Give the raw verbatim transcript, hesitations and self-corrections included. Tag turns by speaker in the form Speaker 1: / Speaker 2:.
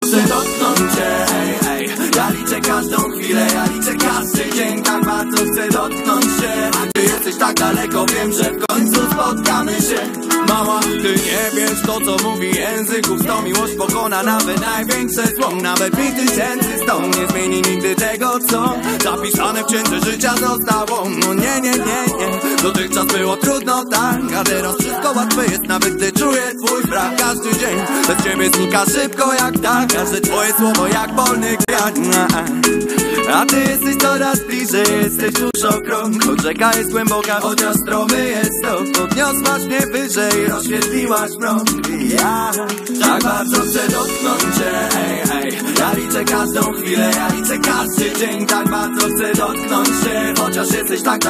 Speaker 1: chcę dotknąć cię, ej, ej. Ja liczę każdą chwilę, ja liczę każdy dzień. Tak bardzo chcę dotknąć cię. A ty jesteś tak daleko, wiem, że w końcu spotkamy się. Mała, ty nie wiesz to, co mówi języków. To miłość pokona nawet największe zło. Nawet pięć tysięcy sto nie zmieni nigdy tego, co zapisane w księdze życia zostało. No nie, nie, nie, nie. Dotychczas było trudno, tak, a teraz wszystko łatwe jest, nawet gdy czuję twój brak. Każdy dzień bez ciebie znika szybko jak tak. Każde twoje słowo jak polny kwiat. A ty jesteś coraz bliżej, jesteś już o krok. Choć rzeka jest głęboka, chociaż stromy jest to. Podniosłaś mnie wyżej, rozświetliłaś mrok. I ja tak bardzo chcę dotknąć cię, ej, ej. Ja liczę każdą chwilę, ja liczę każdy dzień. Tak bardzo chcę dotknąć cię, chociaż jesteś tak